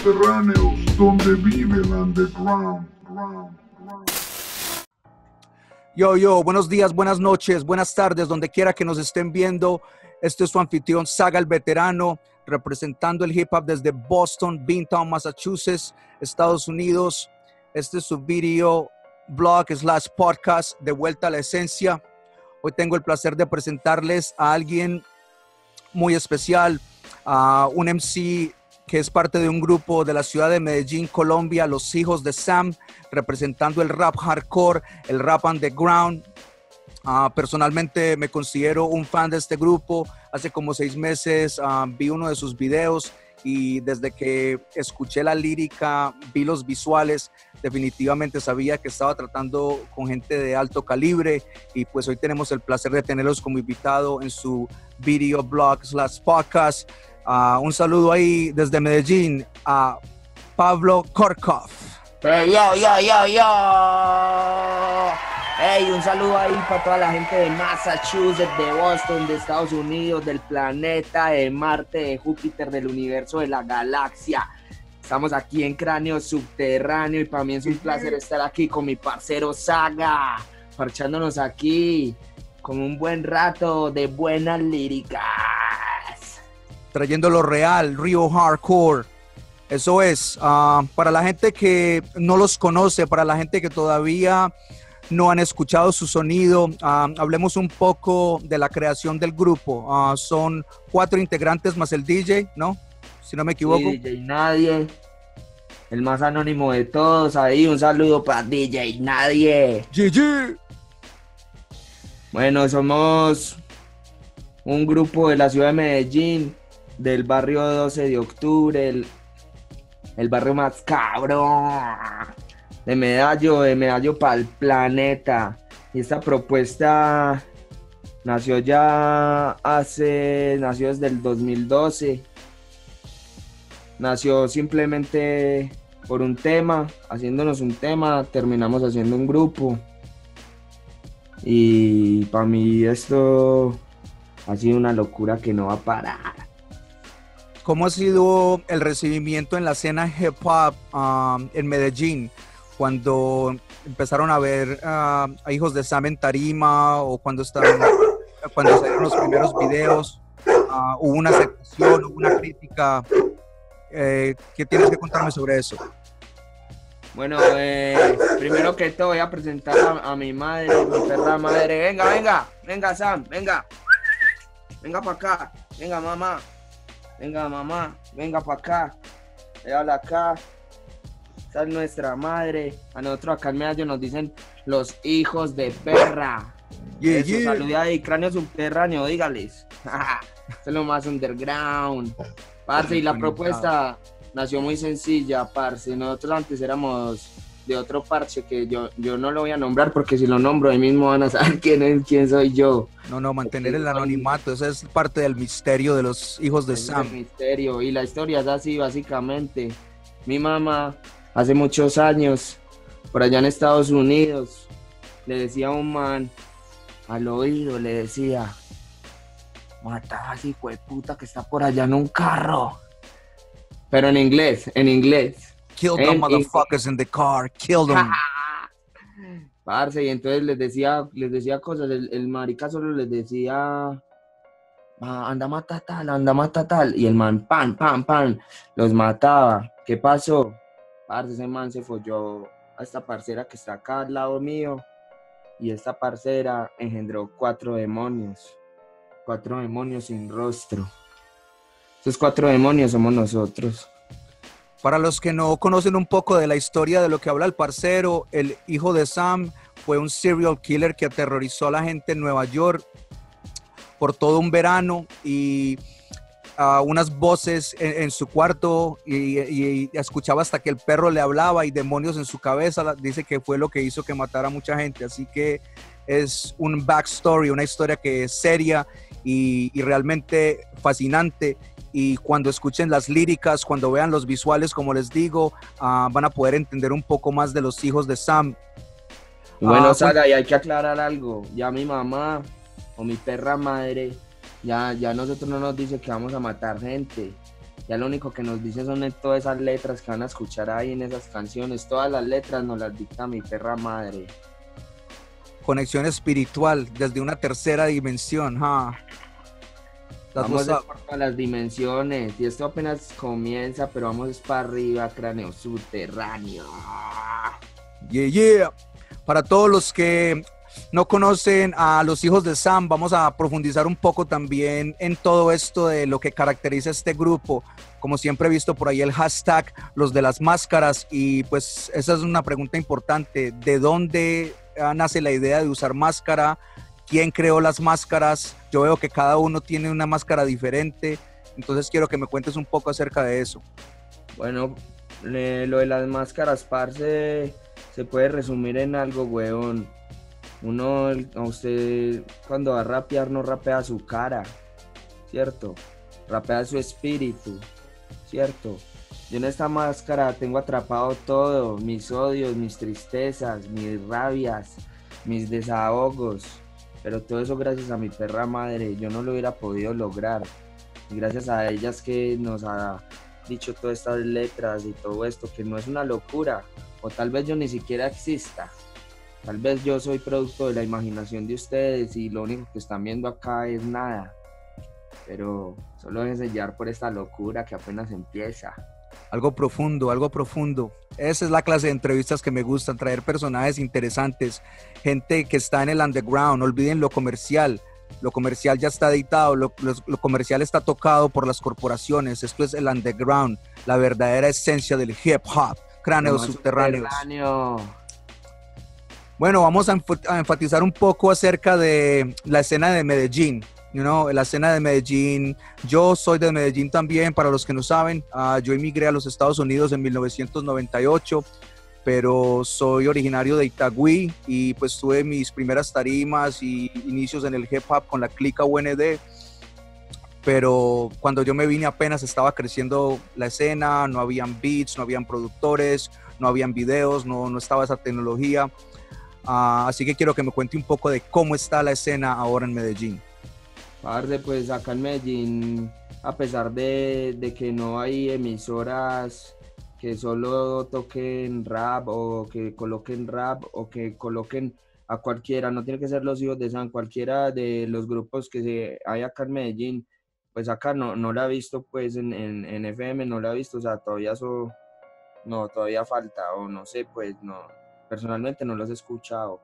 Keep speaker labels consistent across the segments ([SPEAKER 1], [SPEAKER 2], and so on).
[SPEAKER 1] subterráneos donde vive el underground.
[SPEAKER 2] Yo, buenos días, buenas noches, buenas tardes, donde quiera que nos estén viendo. Este es su anfitrión Saga el Veterano, representando el hip hop desde Boston, Beantown, Massachusetts, Estados Unidos. Este es su video blog / podcast de Vuelta a la Esencia. Hoy tengo el placer de presentarles a alguien muy especial, a un MC que es parte de un grupo de la ciudad de Medellín, Colombia, Los Hijos de Sam, representando el rap hardcore, el rap underground. Personalmente me considero un fan de este grupo. Hace como 6 meses vi uno de sus videos y desde que escuché la lírica, vi los visuales, definitivamente sabía que estaba tratando con gente de alto calibre, y pues hoy tenemos el placer de tenerlos como invitado en su video blog / podcast. Un saludo ahí desde Medellín a Pablo Korkov.
[SPEAKER 3] Hey, yo. Hey, un saludo ahí para toda la gente de Massachusetts, de Boston, de Estados Unidos, del planeta, de Marte, de Júpiter, del universo, de la galaxia. Estamos aquí en Cráneo Subterráneo y para mí es un placer estar aquí con mi parcero Saga, parchándonos aquí con un buen rato de buenas líricas.
[SPEAKER 2] Trayendo lo real, real hardcore. Eso es, para la gente que no los conoce, para la gente que todavía no han escuchado su sonido, hablemos un poco de la creación del grupo. Son 4 integrantes más el DJ, ¿no? Si no me equivoco.
[SPEAKER 3] Sí, DJ Nadie, el más anónimo de todos. Ahí un saludo para DJ Nadie.
[SPEAKER 2] GG.
[SPEAKER 3] Bueno, somos un grupo de la ciudad de Medellín, del barrio 12 de octubre, el barrio más cabrón de Medallo para el planeta. Y esta propuesta nació desde el 2012. Nació simplemente por un tema, haciéndonos un tema, terminamos haciendo un grupo. Y para mí esto ha sido una locura que no va a parar.
[SPEAKER 2] ¿Cómo ha sido el recibimiento en la escena hip hop en Medellín cuando empezaron a ver a Hijos de Sam en tarima, o cuando salieron los primeros videos? ¿Hubo una aceptación, hubo una crítica? ¿Qué tienes que contarme sobre eso?
[SPEAKER 3] Bueno, primero que todo voy a presentar a mi madre, mi perra madre. Venga Sam, venga para acá, venga mamá, venga para acá, habla acá. Esa es nuestra madre. A nosotros acá en Medallo nos dicen los hijos de perra. Eso, saluda ahí, Cráneo Subterráneo, dígales. Eso es lo más underground. Parce, y la propuesta nació muy sencilla, parce. Nosotros antes éramos de otro parche que yo no lo voy a nombrar, porque si lo nombro ahí mismo van a saber quién soy yo.
[SPEAKER 2] No, mantener el anonimato, esa es parte del misterio de los Hijos de Sam.
[SPEAKER 3] El misterio, y la historia es así, básicamente. Mi mamá, hace muchos años, por allá en Estados Unidos, le decía a un man, al oído le decía: mata a ese hijo de puta que está por allá en un carro. Pero en inglés.
[SPEAKER 2] Kill them motherfuckers in the car, kill them.
[SPEAKER 3] Parce, y entonces les decía cosas, el marica solo les decía: anda mata tal, y el man, pan, los mataba. ¿Qué pasó? Parce, ese man se folló a esta parcera que está acá al lado mío, y esta parcera engendró 4 demonios sin rostro. Esos 4 demonios somos nosotros.
[SPEAKER 2] Para los que no conocen un poco de la historia de lo que habla el parcero, el Hijo de Sam fue un serial killer que aterrorizó a la gente en Nueva York por todo un verano, y unas voces en su cuarto, y escuchaba hasta que el perro le hablaba, y demonios en su cabeza. Dice que fue lo que hizo que matara a mucha gente. Así que es un backstory, una historia que es seria y realmente fascinante. Y cuando escuchen las líricas, cuando vean los visuales, como les digo, van a poder entender un poco más de los Hijos de Sam.
[SPEAKER 3] Bueno, Saga, y hay que aclarar algo. Ya mi mamá o mi perra madre, ya nosotros no nos dice que vamos a matar gente. Ya lo único que nos dicen son todas esas letras que van a escuchar ahí en esas canciones. Todas las letras nos las dicta mi perra madre.
[SPEAKER 2] Conexión espiritual desde una tercera dimensión, ¿ah?
[SPEAKER 3] Vamos por todas las dimensiones. Y esto apenas comienza, pero vamos para arriba, cráneo subterráneo.
[SPEAKER 2] Yeah, yeah. Para todos los que no conocen a los hijos de Sam, vamos a profundizar un poco también en todo esto de lo que caracteriza este grupo. Como siempre he visto por ahí el hashtag los de las máscaras, y pues esa es una pregunta importante. ¿De dónde nace la idea de usar máscara? ¿Quién creó las máscaras? Yo veo que cada uno tiene una máscara diferente, entonces quiero que me cuentes un poco acerca de eso.
[SPEAKER 3] Bueno, lo de las máscaras, parce, se puede resumir en algo, weón. A usted cuando va a rapear no rapea su cara, ¿cierto? Rapea su espíritu, ¿cierto? Yo en esta máscara tengo atrapado todo, mis odios, mis tristezas, mis rabias, mis desahogos, pero todo eso gracias a mi perra madre. Yo no lo hubiera podido lograr, y gracias a ellas que nos ha dicho todas estas letras y todo esto, que no es una locura, o tal vez yo ni siquiera exista. Tal vez yo soy producto de la imaginación de ustedes y lo único que están viendo acá es nada. Pero solo déjense sellar por esta locura que apenas empieza.
[SPEAKER 2] Algo profundo, algo profundo. Esa es la clase de entrevistas que me gustan, traer personajes interesantes, gente que está en el underground. No olviden lo comercial. Lo comercial ya está editado, lo comercial está tocado por las corporaciones. Esto es el underground, la verdadera esencia del hip hop. Cráneos subterráneos. Bueno, vamos a enfatizar un poco acerca de la escena de Medellín. La escena de Medellín. Yo soy de Medellín también, para los que no saben. Yo emigré a los Estados Unidos en 1998, pero soy originario de Itagüí y pues tuve mis primeras tarimas y inicios en el hip hop con la clica UND. Pero cuando yo me vine apenas estaba creciendo la escena, no habían beats, no habían productores, no habían videos, no estaba esa tecnología. Así que quiero que me cuente un poco de cómo está la escena ahora en Medellín.
[SPEAKER 3] Parce, pues acá en Medellín, a pesar de que no hay emisoras que solo toquen rap o que coloquen rap o que coloquen a cualquiera, no tiene que ser los hijos de San, cualquiera de los grupos que hay acá en Medellín, pues acá no la he visto, pues en FM no la he visto, o sea, todavía falta, o no sé, pues no. Personalmente no los he escuchado,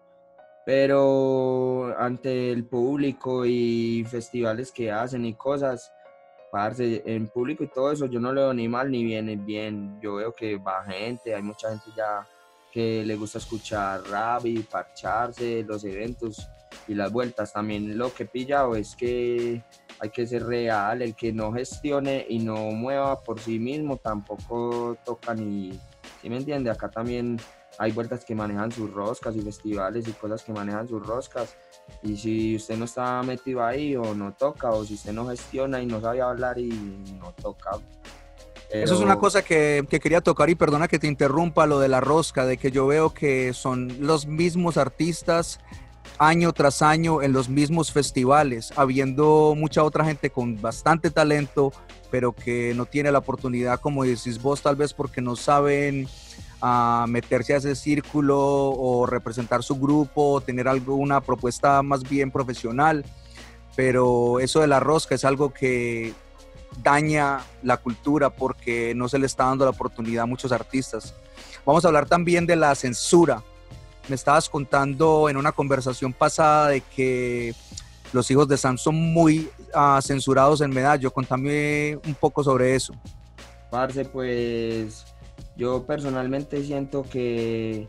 [SPEAKER 3] pero ante el público y festivales que hacen y cosas, parce, en público y todo eso, yo no lo veo ni mal ni bien, es bien. Yo veo que va gente, hay mucha gente ya que le gusta escuchar rap y parcharse, los eventos y las vueltas. También lo que he pillado es que hay que ser real, el que no gestione y no mueva por sí mismo tampoco toca ni, ¿sí me entiende? Acá también hay vueltas que manejan sus roscas y festivales y cosas que manejan sus roscas, y si usted no está metido ahí o no toca, o si usted no gestiona y no sabe hablar y no toca. Pero...
[SPEAKER 2] Eso es una cosa que quería tocar, y perdona que te interrumpa, lo de la rosca, de que yo veo que son los mismos artistas año tras año en los mismos festivales, habiendo mucha otra gente con bastante talento, pero que no tiene la oportunidad, como decís vos, tal vez porque no saben meterse a ese círculo o representar su grupo, tener alguna propuesta más bien profesional. Pero eso de la rosca es algo que daña la cultura porque no se le está dando la oportunidad a muchos artistas. Vamos a hablar también de la censura. Me estabas contando en una conversación pasada de que los hijos de Sam son muy censurados en Medallo. Contame un poco sobre eso.
[SPEAKER 3] Parce, pues yo personalmente siento que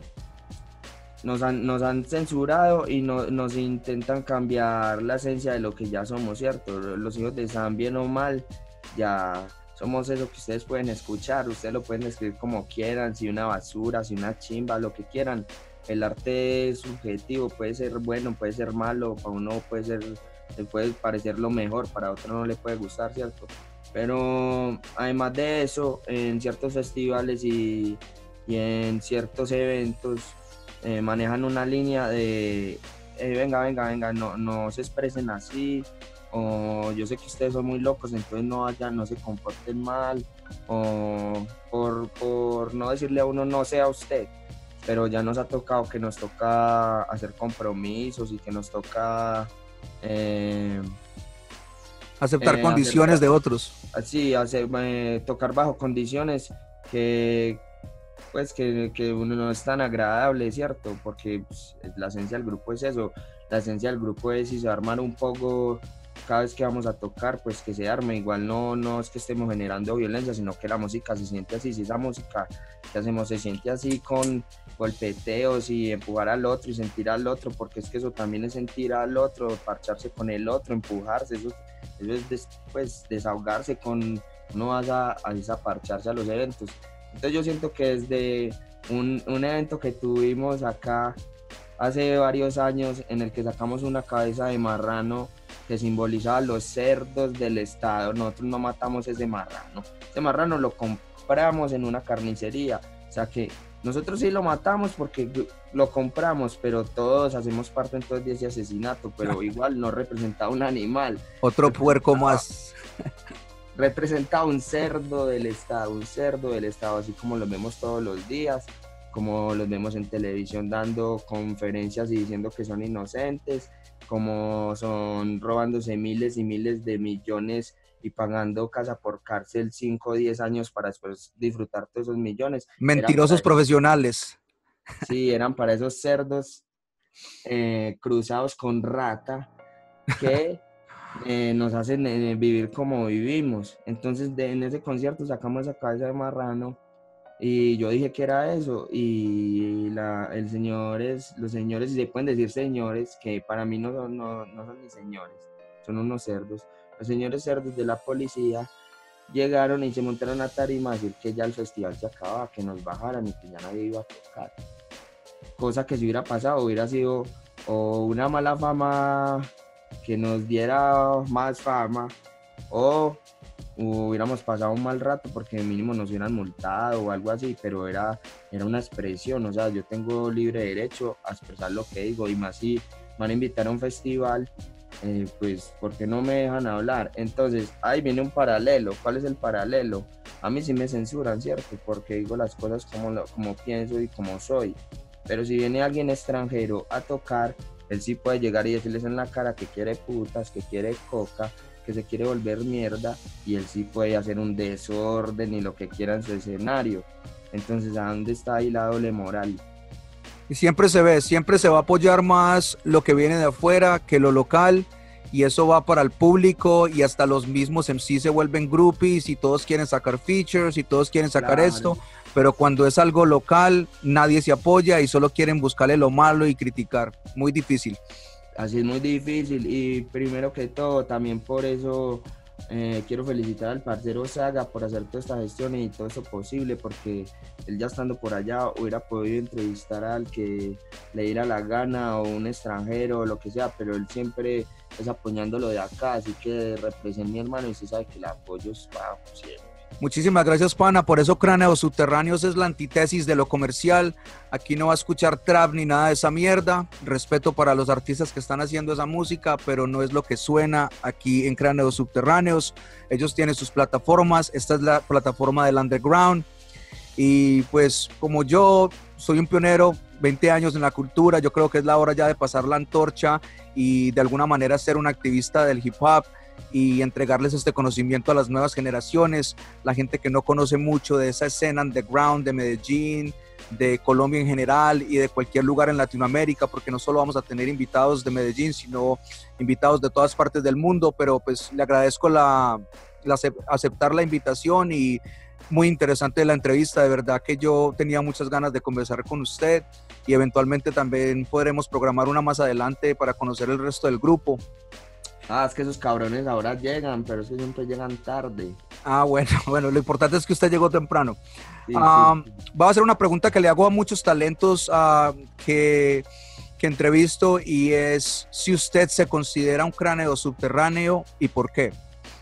[SPEAKER 3] nos han censurado y nos intentan cambiar la esencia de lo que ya somos, ¿cierto? Los hijos de Sam, bien o mal, ya somos eso que ustedes pueden escuchar. Ustedes lo pueden describir como quieran, si una basura, si una chimba, lo que quieran. El arte es subjetivo, puede ser bueno, puede ser malo, para uno le puede parecer lo mejor, para otro no le puede gustar, ¿cierto? Pero además de eso, en ciertos festivales y en ciertos eventos manejan una línea de venga, no se expresen así, o yo sé que ustedes son muy locos, entonces no vayan, no se comporten mal, o por no decirle a uno no sea usted, pero ya nos ha tocado que nos toca hacer compromisos y que nos toca
[SPEAKER 2] Aceptar condiciones de otros.
[SPEAKER 3] así, tocar bajo condiciones que pues que uno no es tan agradable, ¿cierto? Porque pues, la esencia del grupo es eso, la esencia del grupo es si se va a armar un poco cada vez que vamos a tocar, pues que se arme, igual no es que estemos generando violencia, sino que la música se siente así, si esa música que hacemos se siente así con golpeteos y empujar al otro y sentir al otro, porque es que eso también es sentir al otro, parcharse con el otro, empujarse, eso es pues, desahogarse con, uno va a parcharse a los eventos. Entonces yo siento que desde un evento que tuvimos acá hace varios años en el que sacamos una cabeza de marrano que simbolizaba los cerdos del estado, nosotros no matamos ese marrano lo compramos en una carnicería, o sea que nosotros sí lo matamos porque lo compramos, pero todos hacemos parte entonces de ese asesinato, pero igual no representaba un animal.
[SPEAKER 2] Otro puerco más.
[SPEAKER 3] Representa un cerdo del estado, así como lo vemos todos los días, como los vemos en televisión dando conferencias y diciendo que son inocentes, como son robándose miles y miles de millones y pagando casa por cárcel 5 o 10 años para después disfrutar todos esos millones.
[SPEAKER 2] Mentirosos profesionales.
[SPEAKER 3] Sí, eran para esos cerdos cruzados con rata que nos hacen vivir como vivimos. Entonces en ese concierto sacamos esa cabeza de marrano y yo dije que era eso y los señores, y se pueden decir señores, que para mí no son ni señores, son unos cerdos. Los señores cerdos de la policía llegaron y se montaron a tarima a decir que ya el festival se acababa, que nos bajaran y que ya nadie iba a tocar. Cosa que si hubiera pasado hubiera sido o una mala fama que nos diera más fama o hubiéramos pasado un mal rato porque mínimo nos hubieran multado o algo así, pero era una expresión, o sea, yo tengo libre derecho a expresar lo que digo y más si me van a invitar a un festival, pues ¿por qué no me dejan hablar? Entonces ahí viene un paralelo. ¿Cuál es el paralelo? A mí sí me censuran, ¿cierto? Porque digo las cosas como pienso y como soy, pero si viene alguien extranjero a tocar, él sí puede llegar y decirles en la cara que quiere putas, que quiere coca, que se quiere volver mierda, y él sí puede hacer un desorden y lo que quiera en su escenario. Entonces, ¿a dónde está ahí la doble moral?
[SPEAKER 2] Y siempre se va a apoyar más lo que viene de afuera que lo local, y eso va para el público y hasta los mismos MC se vuelven groupies y todos quieren sacar features y todos quieren sacar esto, pero cuando es algo local nadie se apoya y solo quieren buscarle lo malo y criticar. Muy difícil.
[SPEAKER 3] Así es, muy difícil, y primero que todo también por eso quiero felicitar al parcero Saga por hacer toda esta gestión y todo eso posible, porque él ya estando por allá hubiera podido entrevistar al que le diera la gana o un extranjero o lo que sea, pero él siempre es apoyando lo de acá, así que representa mi hermano y usted sabe que el apoyo es bajo siempre.
[SPEAKER 2] Muchísimas gracias, pana. Por eso Cráneos Subterráneos es la antítesis de lo comercial. Aquí no va a escuchar trap ni nada de esa mierda. Respeto para los artistas que están haciendo esa música, pero no es lo que suena aquí en Cráneos Subterráneos. Ellos tienen sus plataformas. Esta es la plataforma del underground. Y pues como yo soy un pionero, 20 años en la cultura, yo creo que es la hora ya de pasar la antorcha y de alguna manera ser un activista del hip hop y entregarles este conocimiento a las nuevas generaciones, la gente que no conoce mucho de esa escena underground de Medellín, de Colombia en general y de cualquier lugar en Latinoamérica, porque no solo vamos a tener invitados de Medellín, sino invitados de todas partes del mundo, pero pues le agradezco aceptar la invitación y muy interesante la entrevista, de verdad que yo tenía muchas ganas de conversar con usted y eventualmente también podremos programar una más adelante para conocer el resto del grupo.
[SPEAKER 3] Es que esos cabrones ahora llegan, pero es que siempre llegan tarde.
[SPEAKER 2] Bueno, lo importante es que usted llegó temprano.
[SPEAKER 3] Sí, sí.
[SPEAKER 2] Voy a hacer una pregunta que le hago a muchos talentos que entrevisto, y es si usted se considera un cráneo subterráneo y por qué.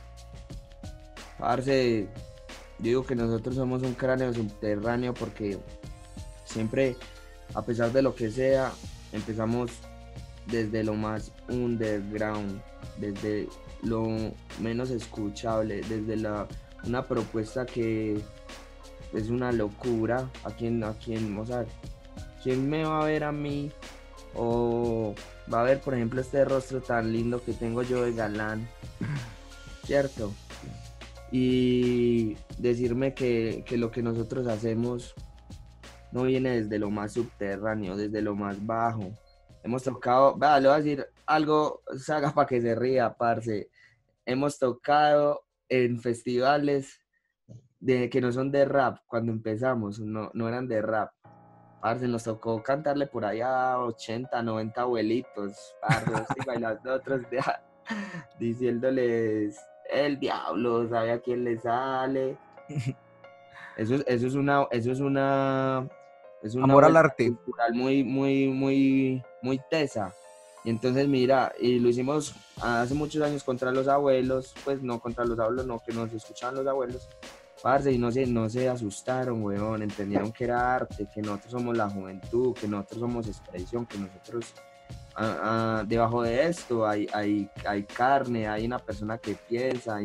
[SPEAKER 3] Parce, yo digo que nosotros somos un cráneo subterráneo porque siempre, a pesar de lo que sea, empezamos desde lo más underground, desde lo menos escuchable, desde una propuesta que es una locura. O sea, ¿quién me va a ver a mí? O va a ver, por ejemplo, este rostro tan lindo que tengo yo de galán, ¿cierto? Y decirme que lo que nosotros hacemos no viene desde lo más subterráneo, desde lo más bajo. Hemos tocado, vea, le voy a decir algo, Saga, para que se ría, parce. Hemos tocado en festivales que no son de rap, cuando empezamos, no eran de rap. Parce, nos tocó cantarle por allá a 80, 90 abuelitos, parce, y bailando otros diciéndoles el diablo, sabe a quién le sale. Es una
[SPEAKER 2] Amor al
[SPEAKER 3] vuelta
[SPEAKER 2] arte.
[SPEAKER 3] cultural muy tesa. Y entonces mira, y lo hicimos hace muchos años contra los abuelos, pues no contra los abuelos, no, que nos escuchaban los abuelos, parce, y no se asustaron, weón, entendieron que era arte, que nosotros somos la juventud, que nosotros somos expresión, que nosotros debajo de esto hay carne, hay una persona que piensa,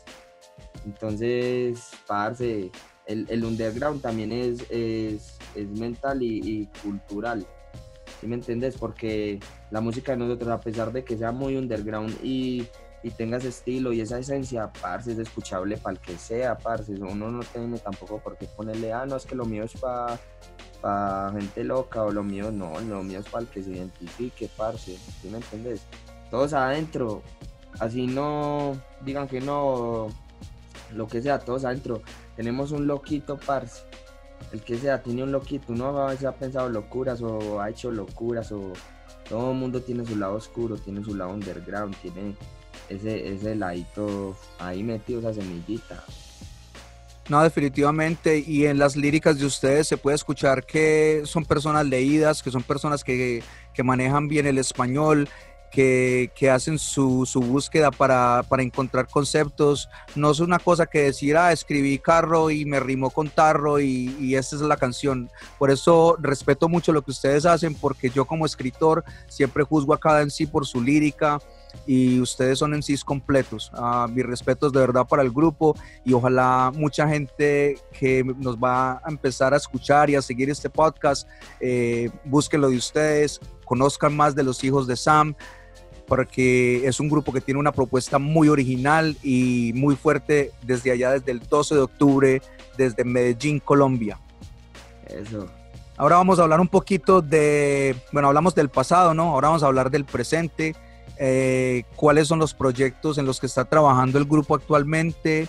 [SPEAKER 3] entonces, parce, el underground también es mental y cultural, ¿sí me entiendes? Porque la música de nosotros, a pesar de que sea muy underground y tenga ese estilo y esa esencia, parce, es escuchable para el que sea, parce. Uno no tiene tampoco por qué ponerle, no, es que lo mío es para gente loca, o lo mío no, lo mío es para el que se identifique, parce, ¿sí me entiendes? Todos adentro, así no digan que no, lo que sea, todos adentro tenemos un loquito, parce. El que sea tiene un loquito, uno a veces ha pensado locuras o ha hecho locuras, o todo el mundo tiene su lado oscuro, tiene su lado underground, tiene ese ladito ahí metido, esa semillita.
[SPEAKER 2] No, definitivamente, y en las líricas de ustedes se puede escuchar que son personas leídas, que son personas que manejan bien el español, que hacen su búsqueda para encontrar conceptos. No es una cosa que decir, escribí carro y me rimó con tarro y esta es la canción. Por eso respeto mucho lo que ustedes hacen, porque yo como escritor siempre juzgo a cada en sí por su lírica, y ustedes son en sí completos. Mis respetos de verdad para el grupo, y ojalá mucha gente que nos va a empezar a escuchar y a seguir este podcast busque lo de ustedes, conozcan más de los hijos de Sam, porque es un grupo que tiene una propuesta muy original y muy fuerte desde allá, desde el 12 de octubre, desde Medellín, Colombia.
[SPEAKER 3] Eso.
[SPEAKER 2] Ahora vamos a hablar un poquito hablamos del pasado, ¿no? Ahora vamos a hablar del presente. ¿Cuáles son los proyectos en los que está trabajando el grupo actualmente?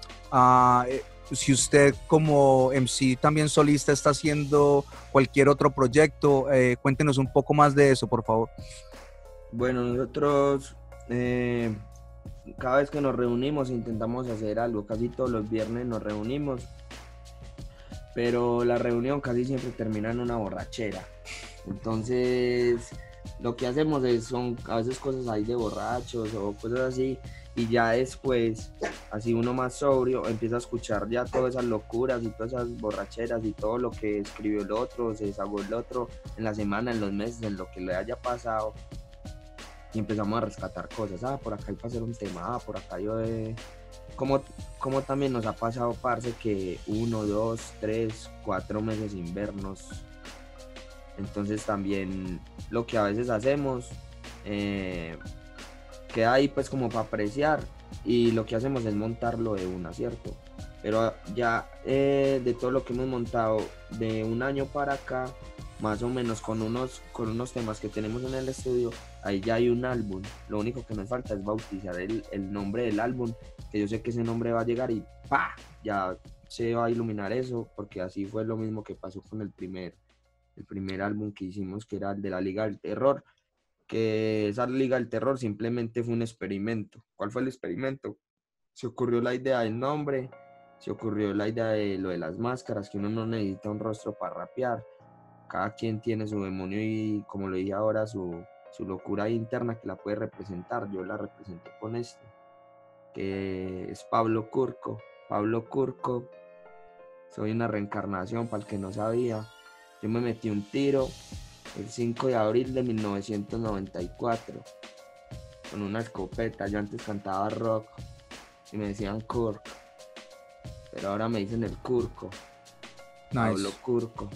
[SPEAKER 2] Si usted como MC también solista está haciendo cualquier otro proyecto, cuéntenos un poco más de eso, por favor.
[SPEAKER 3] Bueno, nosotros cada vez que nos reunimos intentamos hacer algo, casi todos los viernes nos reunimos, pero la reunión casi siempre termina en una borrachera. Entonces lo que hacemos son a veces cosas ahí de borrachos o cosas así, y ya después, así uno más sobrio, empieza a escuchar ya todas esas locuras y todas esas borracheras y todo lo que escribió el otro, se desahogó el otro en la semana, en los meses, en lo que le haya pasado, y empezamos a rescatar cosas. Por acá hay para hacer un tema, por acá yo como también nos ha pasado, parce, que 1, 2, 3, 4 meses sin vernos. Entonces también lo que a veces hacemos queda ahí pues como para apreciar, y lo que hacemos es montarlo de una, ¿cierto? Pero ya de todo lo que hemos montado de un año para acá, más o menos con unos temas que tenemos en el estudio, ahí ya hay un álbum. Lo único que nos falta es bautizar el nombre del álbum, que yo sé que ese nombre va a llegar y ¡pa! Ya se va a iluminar eso, porque así fue lo mismo que pasó con el primer álbum que hicimos, que era el de la Liga del Terror, que esa Liga del Terror simplemente fue un experimento. ¿Cuál fue el experimento? Se ocurrió la idea del nombre, se ocurrió la idea de lo de las máscaras, que uno no necesita un rostro para rapear, cada quien tiene su demonio y, como lo dije ahora, su locura interna que la puede representar. Yo la representé con que es Pablo Curco. Soy una reencarnación, para el que no sabía. Yo me metí un tiro el 5 de abril de 1994. con una escopeta. Yo antes cantaba rock y me decían Kurk, pero ahora me dicen el Curco. Pablo
[SPEAKER 2] Nice.
[SPEAKER 3] Curco.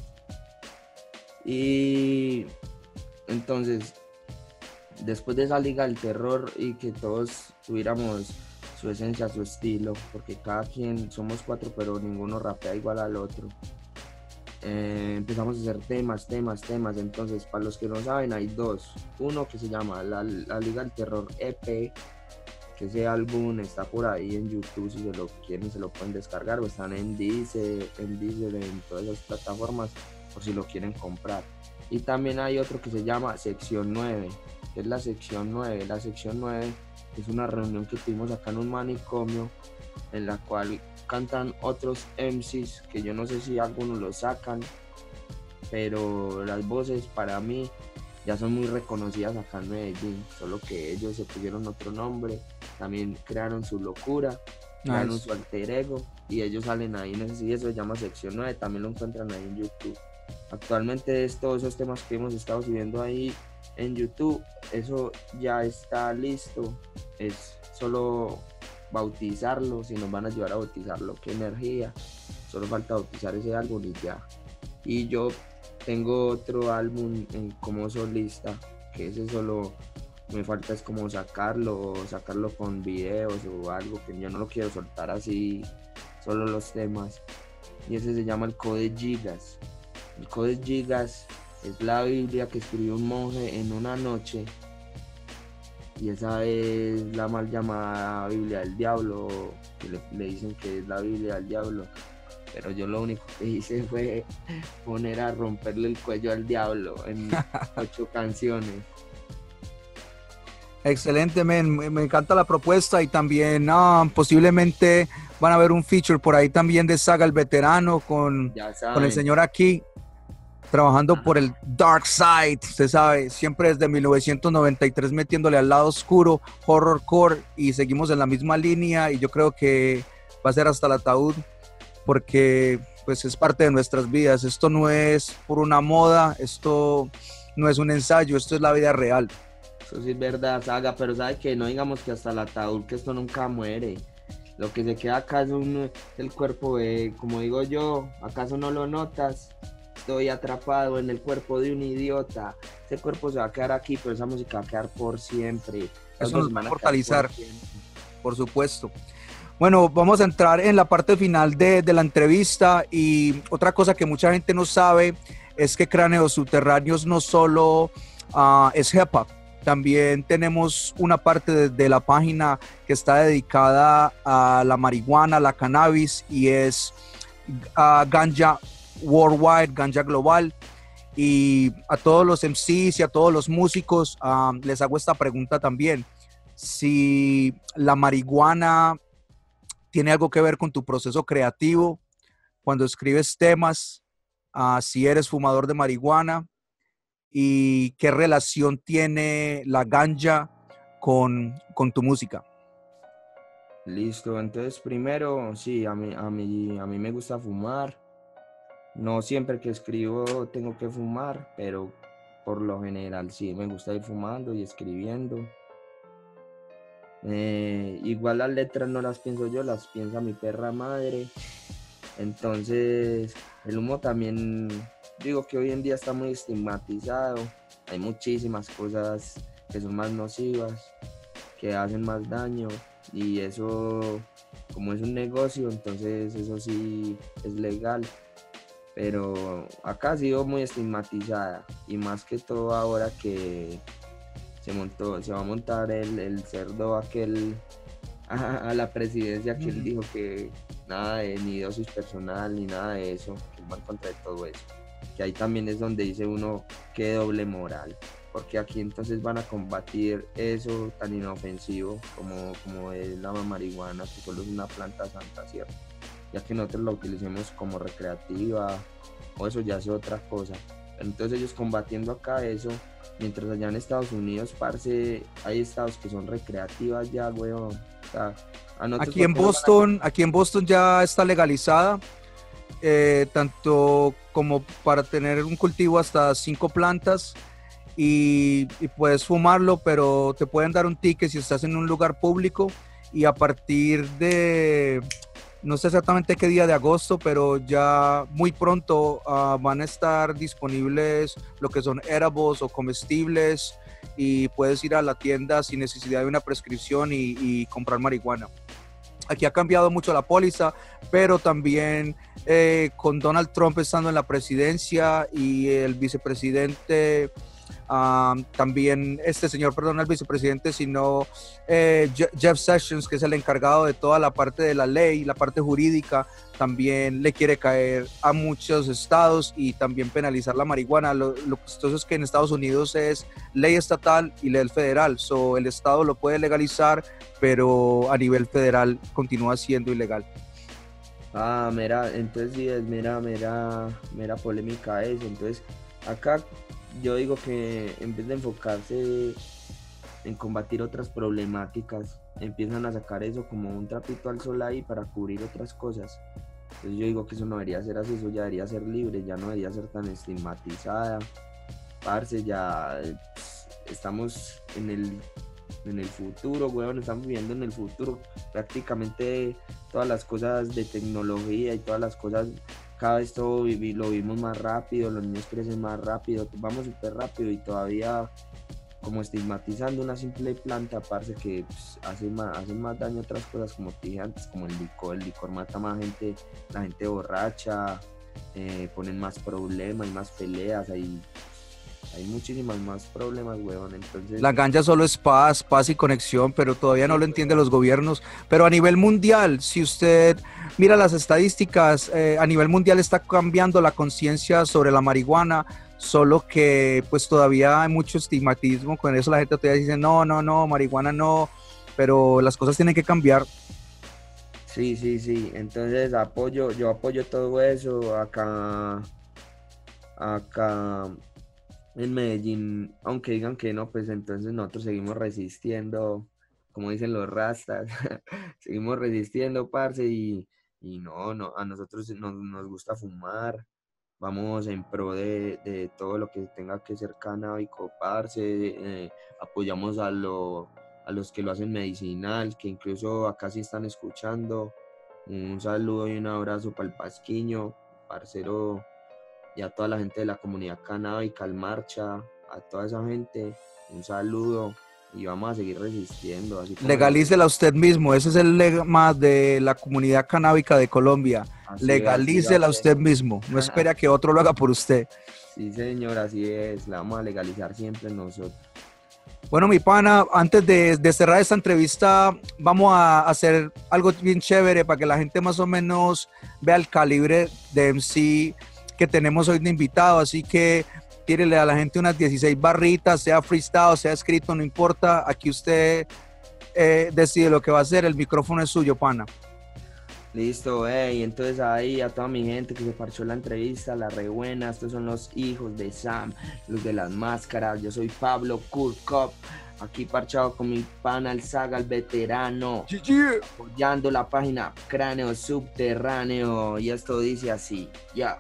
[SPEAKER 3] Y entonces, después de esa liga del terror y que todos tuviéramos su esencia, su estilo, porque cada quien somos 4, pero ninguno rapea igual al otro. Empezamos a hacer temas. Entonces, para los que no saben, hay 2. Uno que se llama la Liga del Terror EP, que ese álbum está por ahí en YouTube, si se lo quieren, se lo pueden descargar, o están en Deezer, en todas esas plataformas, por si lo quieren comprar. Y también hay otro que se llama Sección 9, que es la Sección 9. La Sección 9 es una reunión que tuvimos acá en un manicomio, en la cual cantan otros MCs, que yo no sé si algunos lo sacan, pero las voces para mí ya son muy reconocidas acá en Medellín, solo que ellos se pusieron otro nombre, también crearon su locura, crearon su alter ego, y ellos salen ahí en ese, y eso se llama Sección 9, también lo encuentran ahí en YouTube. Actualmente todos esos temas que hemos estado subiendo ahí en YouTube, eso ya está listo, es solo bautizarlo, si nos van a ayudar a bautizarlo, qué energía, solo falta bautizar ese álbum y ya. Y yo tengo otro álbum como solista, que ese solo me falta es como sacarlo con videos o algo, que yo no lo quiero soltar así, solo los temas, y ese se llama el Codex Gigas. El Codex Gigas es la Biblia que escribió un monje en una noche, y esa es la mal llamada Biblia del Diablo, que le dicen que es la Biblia del Diablo, pero yo lo único que hice fue poner a romperle el cuello al diablo en 8 canciones.
[SPEAKER 2] Excelente, men. Me encanta la propuesta y también posiblemente van a ver un feature por ahí también de Saga el Veterano con el señor aquí trabajando por el Dark Side, usted sabe, siempre desde 1993 metiéndole al lado oscuro, horrorcore, y seguimos en la misma línea, y yo creo que va a ser hasta el ataúd, porque pues es parte de nuestras vidas. Esto no es por una moda, esto no es un ensayo, esto es la vida real.
[SPEAKER 3] Eso sí es verdad, Saga, pero sabe que no digamos que hasta el ataúd, que esto nunca muere. Lo que se queda acá es el cuerpo, como digo yo, ¿acaso no lo notas? Estoy atrapado en el cuerpo de un idiota. Ese cuerpo se va a quedar aquí, pero esa música va a quedar por siempre.
[SPEAKER 2] Eso nos va a fortalecer, por supuesto. Bueno, vamos a entrar en la parte final de la entrevista, y otra cosa que mucha gente no sabe es que Cráneos Subterráneos no solo es hip hop, también tenemos una parte de la página que está dedicada a la marihuana, la cannabis, y es Ganja Worldwide, Ganja Global. Y a todos los MCs y a todos los músicos les hago esta pregunta también: si la marihuana tiene algo que ver con tu proceso creativo cuando escribes temas, si eres fumador de marihuana, y qué relación tiene la ganja con tu música.
[SPEAKER 3] Listo, entonces primero, sí, a mí me gusta fumar. No siempre que escribo tengo que fumar, pero por lo general sí, me gusta ir fumando y escribiendo. Igual las letras no las pienso yo, las piensa mi perra madre. Entonces el humo también, digo que hoy en día está muy estigmatizado. Hay muchísimas cosas que son más nocivas, que hacen más daño, y eso, como es un negocio, entonces eso sí es legal. Pero acá ha sido muy estigmatizada, y más que todo ahora que se va a montar el cerdo aquel a la presidencia, que él dijo que nada de ni dosis personal ni nada de eso, que va en contra de todo eso. Que ahí también es donde dice uno qué doble moral, porque aquí entonces van a combatir eso tan inofensivo como es la marihuana, que solo es una planta santa, ¿cierto? Ya que nosotros la utilicemos como recreativa, o eso ya es otra cosa. Entonces ellos combatiendo acá eso, mientras allá en Estados Unidos, parce, hay estados que son recreativas ya, weón. O sea,
[SPEAKER 2] aquí en Boston ya está legalizada, tanto como para tener un cultivo hasta 5 plantas, y puedes fumarlo, pero te pueden dar un ticket si estás en un lugar público, y a partir de, no sé exactamente qué día de agosto, pero ya muy pronto van a estar disponibles lo que son edibles o comestibles, y puedes ir a la tienda sin necesidad de una prescripción y comprar marihuana. Aquí ha cambiado mucho la póliza, pero también con Donald Trump estando en la presidencia y el vicepresidente, también el vicepresidente, sino Jeff Sessions, que es el encargado de toda la parte de la ley, la parte jurídica, también le quiere caer a muchos estados y también penalizar la marihuana. Lo costoso es que en Estados Unidos es ley estatal y ley federal, so el estado lo puede legalizar, pero a nivel federal continúa siendo ilegal.
[SPEAKER 3] Mira, entonces sí es mera polémica eso. Entonces, acá yo digo que en vez de enfocarse en combatir otras problemáticas, empiezan a sacar eso como un trapito al sol ahí para cubrir otras cosas. Entonces yo digo que eso no debería ser así, eso ya debería ser libre, ya no debería ser tan estigmatizada. Parce, ya estamos en el futuro, weón, estamos viviendo en el futuro. Prácticamente todas las cosas de tecnología y todas las cosas, cada vez todo lo vivimos más rápido, los niños crecen más rápido, vamos súper rápido y todavía como estigmatizando una simple planta, parce, que hace más daño a otras cosas, como te dije antes, como el licor mata más gente, la gente borracha, ponen más problemas, hay más peleas, hay muchísimas más problemas, weón. Entonces,
[SPEAKER 2] la ganja solo es paz y conexión, pero todavía no lo entienden los gobiernos. Pero a nivel mundial, si usted mira las estadísticas, a nivel mundial está cambiando la conciencia sobre la marihuana, solo que pues todavía hay mucho estigmatismo con eso. La gente todavía dice no, marihuana no, pero las cosas tienen que cambiar.
[SPEAKER 3] Sí, entonces yo apoyo todo eso acá en Medellín, aunque digan que no, pues entonces nosotros seguimos resistiendo, como dicen los rastas, seguimos resistiendo, parce, y no, a nosotros nos gusta fumar, vamos en pro de todo lo que tenga que ser canábico, parce, apoyamos a los que lo hacen medicinal, que incluso acá sí están escuchando. Un saludo y un abrazo para el Pasquiño, parcero, y a toda la gente de la comunidad canábica, al Marcha, a toda esa gente, un saludo y vamos a seguir resistiendo. Así
[SPEAKER 2] Legalícela usted mismo, ese es el lema de la comunidad canábica de Colombia. Legalícela usted mismo, no espere a que otro lo haga por usted.
[SPEAKER 3] Sí, señor, así es, la vamos a legalizar siempre nosotros.
[SPEAKER 2] Bueno, mi pana, antes de cerrar esta entrevista, vamos a hacer algo bien chévere para que la gente más o menos vea el calibre de MC que tenemos hoy de invitado, así que tírele a la gente unas 16 barritas, sea freestyle, sea escrito, no importa, aquí usted decide lo que va a hacer, el micrófono es suyo, pana.
[SPEAKER 3] Listo, y entonces ahí a toda mi gente que se parchó la entrevista, la re buena, estos son los hijos de Sam, los de las máscaras, yo soy Pablo Kurkov, aquí parchado con mi pana el Saga, el veterano, apoyando la página Cráneo Subterráneo, y esto dice así, ya.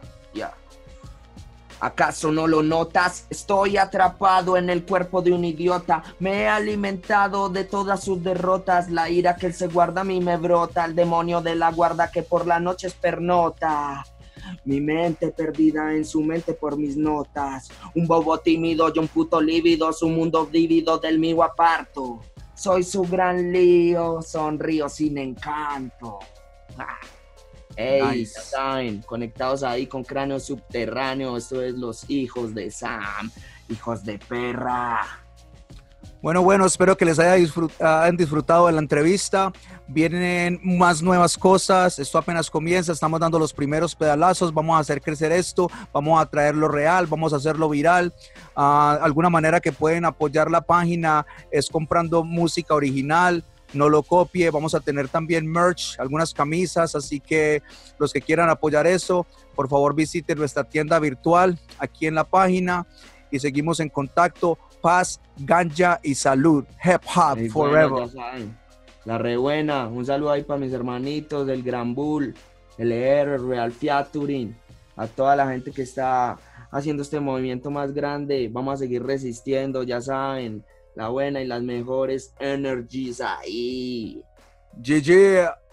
[SPEAKER 3] ¿Acaso no lo notas? Estoy atrapado en el cuerpo de un idiota. Me he alimentado de todas sus derrotas. La ira que él se guarda a mí me brota. El demonio de la guarda que por la noche pernota. Mi mente perdida en su mente por mis notas. Un bobo tímido y un puto lívido. Su mundo vívido del mío aparto. Soy su gran lío. Sonrío sin encanto. Hey,
[SPEAKER 2] nice.
[SPEAKER 3] ya saben, conectados ahí con Cráneo Subterráneo, esto es los hijos de Sam, hijos de perra.
[SPEAKER 2] Bueno, espero que les hayan disfrutado de la entrevista. Vienen más nuevas cosas, esto apenas comienza, estamos dando los primeros pedalazos, vamos a hacer crecer esto, vamos a traerlo real, vamos a hacerlo viral. Alguna manera que pueden apoyar la página es comprando música original. No lo copie, vamos a tener también merch, algunas camisas, así que los que quieran apoyar eso, por favor visiten nuestra tienda virtual aquí en la página y seguimos en contacto. Paz, ganja y salud. Hip hop forever.
[SPEAKER 3] Bueno, ya saben, la re buena, un saludo ahí para mis hermanitos del Gran Bull, LR, Real Fiaturing, a toda la gente que está haciendo este movimiento más grande. Vamos a seguir resistiendo, ya saben, la buena y las mejores energies ahí.
[SPEAKER 2] GG.